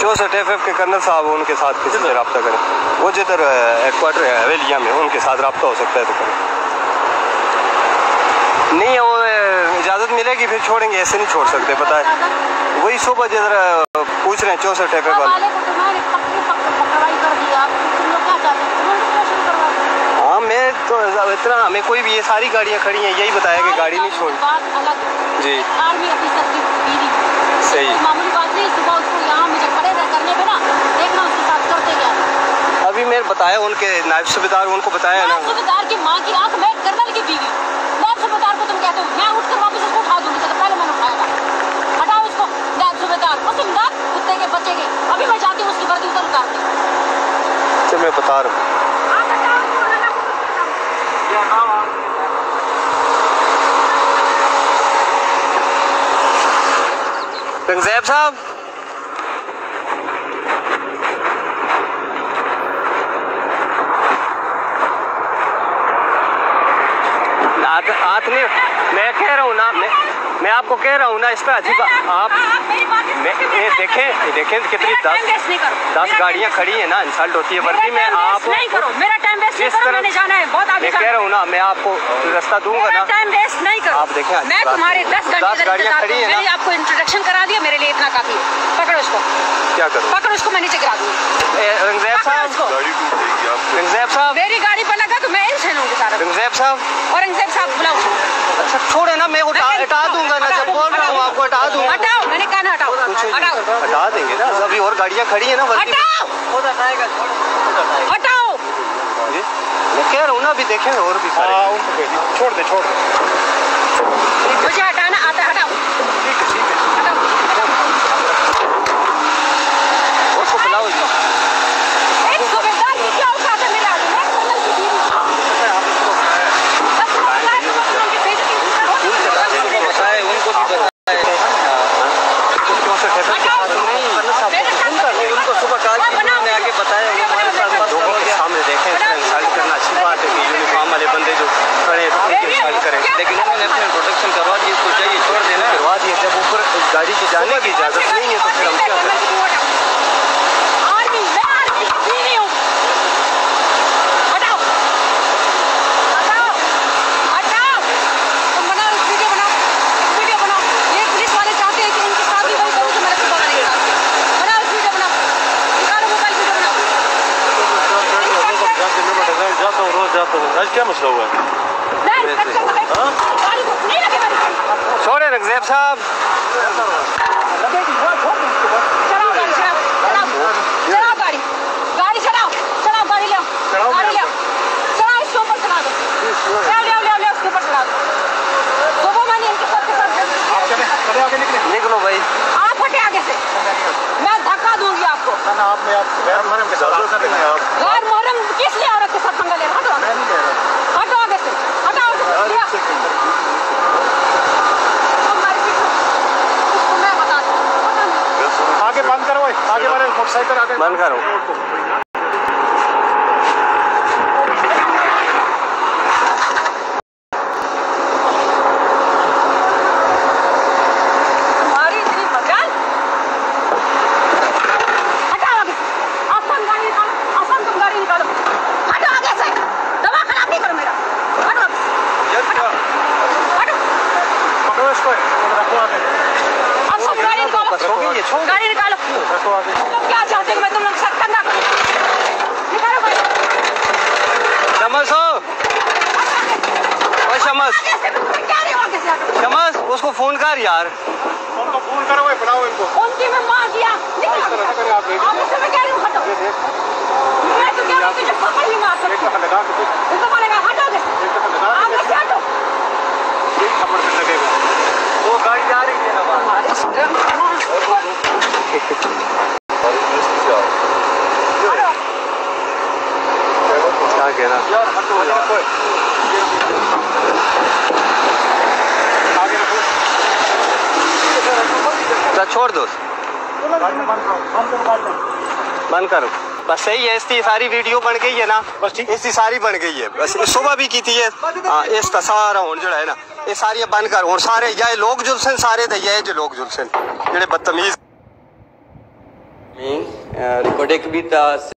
64 FF के colonel साहब उनके साथ किसी से रब्ता करें, वो जिधर हेडक्वार्टर है हवेलिया में, उनके साथ रब्ता हो सकता है तो करें। नहीं वो इजाज़त मिलेगी फिर छोड़ेंगे, ऐसे नहीं छोड़ सकते पता है। वही सुबह जिधर पूछ रहे हैं 64 FF वाले। हाँ मैं तो इतना, हमें कोई भी ये सारी गाड़ियाँ खड़ी हैं यही बताया कि गाड़ी नहीं छोड़ी जी। सही मामूली बात नहीं, सुबह उसको यहाँ मुझे खड़े करने पे ना देखना उसके साथ करते क्या। अभी मैंने बताया उनके नायब सूबेदार, उनको बताया ना सूबेदार की माँ की आंख में कर्नल की बीवी, नायब सूबेदार को तुम कहते हो, मैं उठकर वापस उसको उठा दूंगी, तो पहले मैंने उठाया था। हटाओ इसको नायब सूबेदार, वसीमदार कुत्ते के बच्चे के, अभी मैं जाती हूँ उसकी वर्दी उतर उतारती। चल मैं बता रहा हूँ। रंगज़ैब साहब हाथ नहीं, मैं कह रहा हूँ ना, मैं आपको कह रहा हूँ ना, इस पर अजीब आप देखें कितनी 10 गाड़ियाँ खड़ी हैं ना, इंसल्ट होती है वर्दी में। आप मेरा टाइम वेस्ट नहीं करो, मैंने जाना है बहुत आगे। मैं कह रहा हूँ ना, मैं आपको रास्ता दूंगा ना, टाइम वेस्ट नहीं करो। आप देखें मैं तुम्हारे 10 गाड़ियाँ खड़ी हैं, मैंने आपको इंट्रोडक्शन करा दिया, मेरे लिए इतना काफी है। पकड़ो उसको, क्या करो, पकड़ो उसको, मैं नीचे गिरा दूंगी। रंगज़ैब साहब, रंगज़ैब साहब मेरी गाड़ी पर लगा तो मैं इनसे लूंगी सारा। रंगज़ैब साहब और रंगज़ैब साहब बुलाओ। अच्छा छोड़े ना, मैं हटा दूंगा ना, जब बोल रहा हूँ आपको हटा दूंगा। हटाओ, मैंने कहा ना हटाओ, हटाओ, हटा देंगे ना, अभी और गाड़ियाँ खड़ी है ना। हटाओ, हटाओ, मैं कह रहा हूँ ना, अभी देखें और भी सारे। छोड़ दे, मुझे हटाना आता है, हटाओ, हटाओ, उसको बुलाओ। एक सूबेदार की क्या औकात है मेरे आगे, मैं कर्नल की बीवी। उनको सुबह कहा मैंने आगे बताया, लोगों के सामने देखें, इंसल्ट करना अच्छी बात है कि यूनिफॉर्म वाले बंदे जो खड़े इंसल्ट करें, लेकिन उन्होंने अपने प्रोटेक्शन करवा दी, इसको चाहिए छोड़ देना, करवा दिए। जब ऊपर गाड़ी की जाने की इजाज़त नहीं है तो फिर हम क्या करें। आज क्या मसला हुआ है? छोड़े रंगज़ैब साहब, गाड़ी चलाओ, गाड़ी ले, चलाओ, इसके ऊपर चला दो, ले इसके ऊपर चला दो। सुबह मैंने इनके साथ निकलो भाई, आप हटे आगे से, मैं धक्का दूंगी आपको। आप गैर मुहर्रम के साथ गैर मुहर्रम किस लिए औरत के साथ पंगा ले रहे हो? हटो आगे से, हटाओ, मैं बता दूं, आगे बंद करो, आगे वाले मोटरसाइकिल आगे बंद करो। गाड़ी निकालो, तुम क्या चाहते हो? मैं तुम लोग सब करना निकालो गाड़ी। शमस हो, शमस, शमस उसको फोन कर यार, उनको फोन करो, बुलाओ इनको। उनकी मैं मार दिया, मैं कह रही हूँ हटो, मैं तो कह रहा हूँ तुझे पकड़ नहीं मार सकती, इसको बोलेगा हटो, आप ऐसे हटो, वो गाड़ी जा रही है ना क्या कहना छोड़ दो, बंद करो बस। सही है, इसकी सारी वीडियो बन गई है ना, बस ठीक, इसकी सारी बन गई है बस। सुबह भी की थी ये, इसका सारा हूँ जो है ना, ये सारी बंद कर। और सारे ये लोग जुलसन सारे थे, ये जो लोग जुलसन जेडे बदतमीज रिकॉर्डिंग भी